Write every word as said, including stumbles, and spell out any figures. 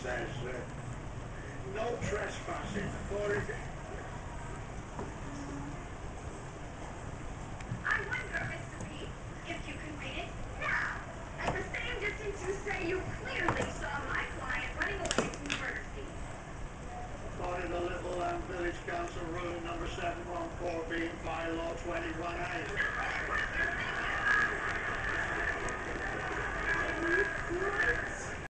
says uh, no trespassing according to... I wonder, Mister Pete, if you can read it now. At the same distance you say you clearly saw my client running away from the murder scene. According to Little um, Village Council Rule number seven one four being bylaw twenty-one A.